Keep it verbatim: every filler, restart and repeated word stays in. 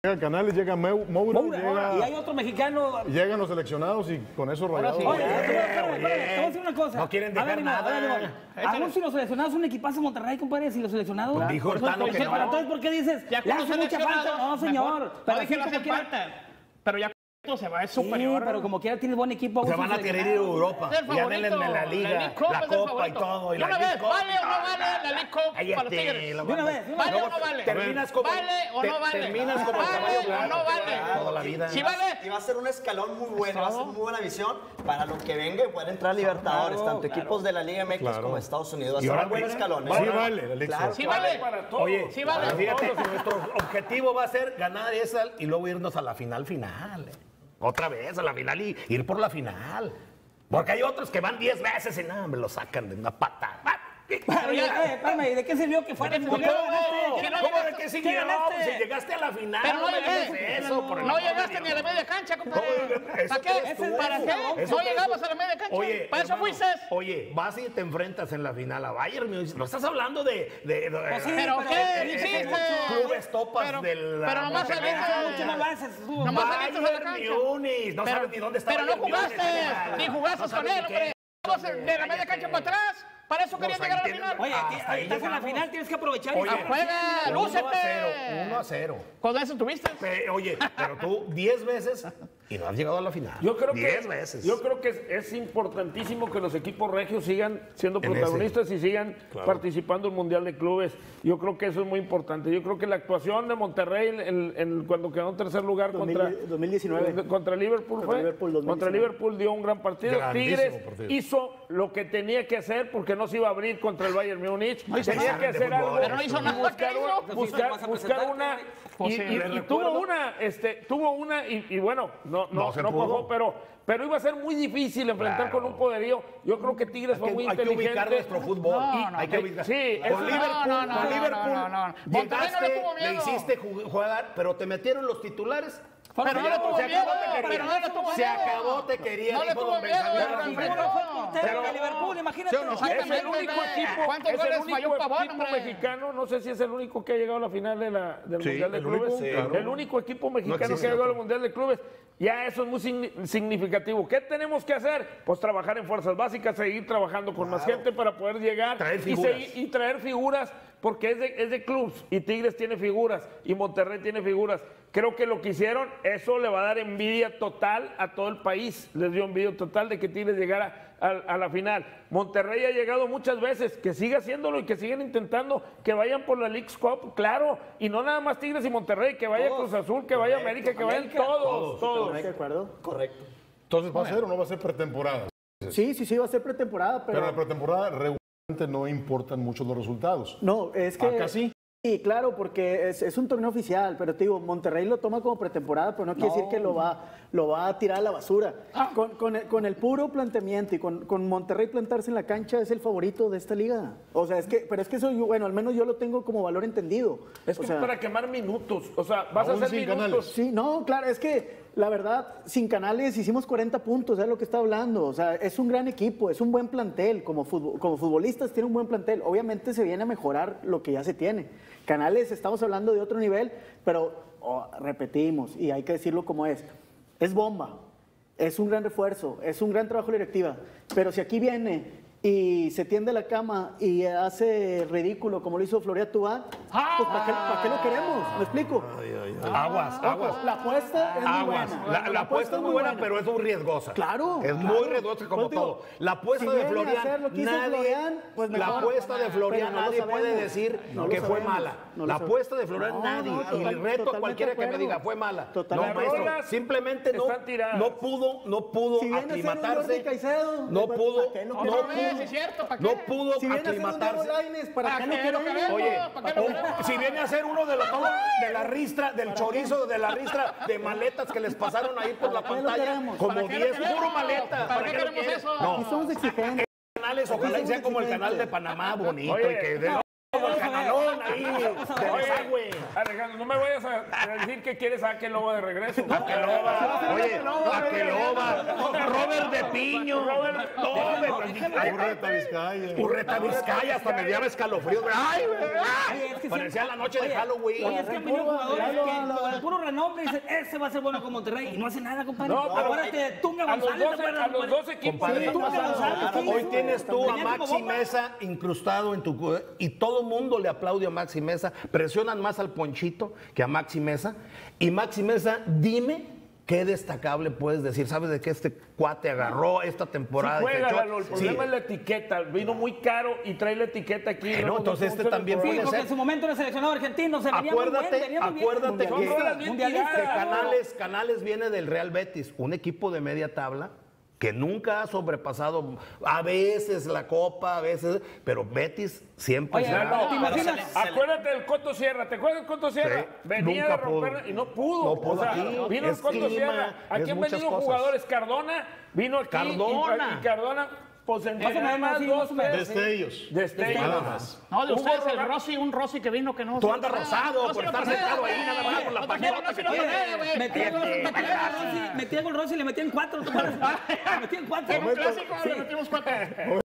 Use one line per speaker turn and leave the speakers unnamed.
Llega Canales, llega Moura,
Moura
llega,
y hay otro mexicano.
Llegan los seleccionados y con eso Rayados.
Sí, oye, oye, te voy a decir una cosa.
No quieren dejar
a ver,
nada.
A ver, a ver, aún si los seleccionados un equipazo Monterrey, compadre, si los seleccionados.
Pues dijo Hurtado que no.
Pero entonces, ¿por qué dices?
Ya
Le
con
hace
los
mucha falta. No, señor.
No
Pero
dije
sí,
no
como
hace
quiera-
falta. Pero ya se va, es
Sí,
superior.
pero como quiera tienes buen equipo.
Se
aún
van
sin
a querer ir a
seleccionados.
Europa.
Es el
Ya denle
favorito.
la liga,
League Cup
la
es el
copa y
favorito.
todo. Y
De
la
una
League
vez,
Cup.
¿vale o no vale la League Cup para los
Cállate,
Tigres?
la
De una
banda.
vez, de una
¿Vale
vez.
o no vale?
Terminas como,
¿Vale o
te-
no vale?
terminas como
¿Vale
caballo
o
blanco.
no vale?
Toda la vida.
¿Sí vale?
Y va a ser un escalón muy bueno, va a ser
todo.
muy buena visión para lo que venga y pueden entrar a Libertadores,
Claro,
tanto
claro.
equipos de la Liga M X
Claro.
como Estados Unidos. Va a
Y
ser
ahora
un buen
viene-
escalón. ¿eh?
Sí vale, la League
Claro.
Cup.
¿Sí vale?
Oye,
Sí vale.
fíjate, nuestro objetivo va a ser ganar esa y luego irnos a la final final. Otra vez a la final y ir por la final. Porque hay otros que van diez veces y nada, me lo sacan de una patada.
Pero ya, eh, espérame, ¿y de qué sirvió que fuera?
¿De qué
¿Por qué
sirvió?
ganaste?
¿Qué no
¿Cómo de
llegaste?
que sí
¿Qué
llegó?
ganaste?
Pues si llegaste a la final.
Pero no
me digas
llegué.
eso, por el
No
amor de
llegaste ni a la
Dios.
media cancha,
No,
compadre.
eso
¿Para qué?
crees tú.
¿Para qué?
Eso
No
crees
llegabas
tú.
a la media cancha.
Oye,
Para eso
hermano,
fuiste.
Oye, vas y te enfrentas en la final a Bayern Múnich. No estás hablando de... de, de
Pues sí,
¿Pero
pero-
qué?
eh,
¿Qué
eh,
hiciste?
clubes topas
Pero-
del...
pero nomás
Monterrey.
saliste-
Mucho no lo haces, tú.
Nomás saliste a la
Bayern
cancha.
Múnich. No
Pero-
sabes ni dónde está
Pero no
Bayern Múnich,
jugaste,
nada.
ni jugaste
No
con
sabes
él,
ni qué.
hombre. Vamos de la media cancha para atrás. Para eso querías
Pues
llegar a la
ahí
final.
Oye,
Hasta
ti-
ahí
estás en la
llegamos.
final, tienes que aprovechar. y
Oye,
ganar.
juega,
uno a
lúcete.
cero, uno a cero.
¿Con eso tuviste?
Pe- Oye, pero tú diez veces y no has llegado a la final.
Yo creo
diez
que,
veces.
Yo creo que es, es importantísimo que los equipos regios sigan siendo
En
protagonistas y sigan participando en el Mundial de Clubes. Yo creo que eso es muy importante. Yo creo que la actuación de Monterrey en, en- cuando quedó en tercer lugar contra,
dos mil diecinueve.
contra Liverpool
Contra
fue.
Liverpool, dos mil
contra
diecinueve.
Liverpool dio un gran partido.
Grandísimo
Tigres
partido.
hizo lo que tenía que hacer porque no se iba a abrir contra el Bayern Múnich.
hizo
Tenía
nada
que
de
hacer
fútbol.
algo.
Pero no hizo
y
nada,
buscar,
¿qué hizo?
una- buscar,
Vas a
buscar
presentarte,
una.
Pues
Y,
sí.
y-
Le
y
recuerdo-
tuvo una, este, tuvo una y, y bueno, no, no,
No se
no
pudo.
cuajó, pero, pero iba a ser muy difícil enfrentar
Claro.
con un poderío. Yo creo que Tigres
Hay
fue
que,
muy
hay que
inteligente.
ubicar nuestro fútbol.
No, no,
hay que
no.
ubicar.
Sí,
con
eso-
Liverpool,
no, no,
con
no,
Liverpool
no, no, no. Monterrey no le
llegaste,
tuvo miedo.
le hiciste ju- jugar, pero te metieron los titulares.
Pero no le tuvo
Se
miedo,
acabó, te quería.
pero no le tuvo
Se
miedo.
acabó, te quería.
No le
dijo
tuvo
don
miedo,
Benjamín
era
Ramírez.
enfrentó.
Fue el portero de Liverpool, imagínate.
¿Sí o no?
Es el
Exactamente,
único
ve.
equipo,
¿Cuántos
es el
goles
único
falló Pavón,
equipo
hombre?
mexicano, no sé si es el único que ha llegado a la final de la, del
Sí,
Mundial de
el
Clubes.
único, sí, claro.
El único equipo mexicano
existe
que ha llegado al
otro.
Mundial de Clubes. Ya eso es muy signi- significativo. ¿Qué tenemos que hacer? Pues trabajar en fuerzas básicas, seguir trabajando con más gente para poder llegar
Traer
y,
figuras.
seguir- y traer figuras, porque es de, es de clubs y Tigres tiene figuras y Monterrey tiene figuras. Creo que lo que hicieron, eso le va a dar envidia total a todo el país. Les dio envidia total de que Tigres llegara a, a la final. Monterrey ha llegado muchas veces, que siga haciéndolo y que sigan intentando que vayan por la League Cup, claro. Y no nada más Tigres y Monterrey, que vaya Cruz Azul, que vaya América, que vayan todos, todos.
¿De acuerdo?
Correcto.
Entonces, ¿va a ser o no va a ser pretemporada?
Sí, sí, sí, va a ser pretemporada,
Pero en la
pero...
pretemporada regularmente no importan mucho los resultados.
No, es que...
Acá sí.
Sí, claro, porque es, es un torneo oficial, pero te digo, Monterrey lo toma como pretemporada, pero no quiere decir que lo va, lo va a tirar a la basura. Con, con el, con el puro planteamiento y con, con Monterrey plantarse en la cancha es el favorito de esta liga. O sea, es que, pero es que eso, yo, bueno, al menos yo lo tengo como valor entendido.
Es
O
que
sea,
para quemar minutos, o sea, vas a
Aún
hacer
sin
minutos.
Canales.
Sí, no, claro, es que la verdad, sin Canales hicimos cuarenta puntos, es lo que está hablando. O sea, es un gran equipo, es un buen plantel. Como, futbol- como futbolistas tiene un buen plantel. Obviamente se viene a mejorar lo que ya se tiene. Canales, estamos hablando de otro nivel, pero oh, repetimos, y hay que decirlo como es. Es bomba, es un gran refuerzo, es un gran trabajo de la directiva. Pero si aquí viene y se tiende la cama y hace ridículo como lo hizo Florea Tubá, pues ¿para qué, para qué lo queremos? ¿Me explico?
Aguas,
Ojo,
aguas.
la apuesta es muy
Aguas.
buena.
La, la apuesta es muy buena, pero es muy riesgosa.
Claro,
Es
claro.
muy riesgosa como
Pues digo,
todo. La apuesta
si
de
viene a hacer
Florian,
lo que hizo
nadie,
Florian, pues
la
mejor.
apuesta de Florian,
Pero no lo
nadie puede
sabemos.
decir
No lo
que fue
sabemos.
mala.
No lo
La
sabemos.
apuesta de Florian,
No,
nadie.
no,
y
total-
reto a
totalmente
cualquiera
de
que me
acuerdo.
diga, fue mala.
Totalmente
No,
de
maestro,
acuerdo.
simplemente no,
Están tiradas.
no pudo, no pudo
Si viene a ser un
aclimatarse.
Jordi Caicedo,
No
¿para
pudo,
qué lo
no
queremos?
No, sí, es cierto, ¿para qué?
no pudo
Si viene a ser un Diego
aclimatarse.
Lainez, ¿para
¿Para
qué lo
qué lo
queremos?
queremos?
Oye,
¿para qué lo
o-
queremos?
si viene a ser uno de los de la ristra, del chorizo, de la ristra de maletas que les pasaron ahí por la
¿Para qué lo
pantalla,
queremos?
como
¿Para qué lo
diez,
queremos?
puro maleta.
¿Para qué
lo
queremos
quieres?
eso?
Aquí
No,
somos exigentes.
canales, ojalá y sea como el canal de Panamá, bonito,
Oye,
y que de
no,
como el
vamos a ver.
canalón ahí,
Vamos a ver.
de desagüe.
Alejandro, no me vayas a, a decir que quieres a que loba de regreso.
Aqueloba, oye, Aqueloba, Robert de Piño, Robert, no,
Urreta, Vizcaya.
Urreta Vizcaya, hasta me llama escalofríos. Ay, güey,
Oye,
ay.
es que
Parecía
siempre-
la noche de
oye,
Halloween.
Oye, es que han venido jugadores que con el puro renombre dicen, ese va a ser bueno con Monterrey. Y no hace nada, compadre.
No, pero
Acuérdate de Tunga
a los
González.
dos,
¿te acuerdas,
a los
compadre?
dos equipos.
Compadre,
Sí, Tunga González, ¿qué
hoy
hizo?
tienes tú a
Venía como
Maxi
bomba.
Mesa incrustado en tu cu- y todo el mundo le aplaude a Maxi Mesa. Presionan más al Ponchito que a Maxi Mesa. Y Maxi Mesa, dime qué destacable puedes decir. ¿Sabes de qué este cuate agarró esta temporada?
Sí
y se
juega,
echó?
Lalo, el
Sí.
problema es la etiqueta. Vino muy caro y trae la etiqueta aquí.
Bueno,
luego
entonces
no
este
se
también
le
Sí,
puede
ocurre.
porque
ser.
en su momento era seleccionado argentino, se venía muy
Acuérdate,
bien, venía muy bien.
acuérdate
Son
que,
bolas bien
Mundialista.
que
tiradas.
Canales, Canales viene del Real Betis, un equipo de media tabla que nunca ha sobrepasado a veces la Copa, a veces, pero Betis siempre
Oye,
será-
no, ¿te
pero
imaginas?
se le-
Acuérdate del Coto Sierra, ¿te acuerdas del Coto Sierra?
Sí,
Venía
nunca
de romper
pudo.
y no pudo.
No pudo
O sea,
aquí,
vino el
es
Coto
clima,
Sierra. Aquí
es
han
muchas
venido
cosas.
jugadores. Cardona vino aquí.
Cardona.
Y, y Cardona, pues en
Más o menos,
más
sí,
dos,
más o menos.
tres.
Destellos.
Destellos.
Nada más.
No, de
Hugo
ustedes el
Rojas-
Rossi, un Rossi que vino que no.
Tú andas rosado
No
por
sirve
estar
para nada,
sentado ahí
güey.
nada más con la
No,
pañolota
no
que
sirve para
tiene.
nada, güey.
Metía gol, metía gol Rossi, metía gol Rossi y le metían cuatro. ¿te acuerdas? Le metían cuatro.
En un clásico le metimos cuatro.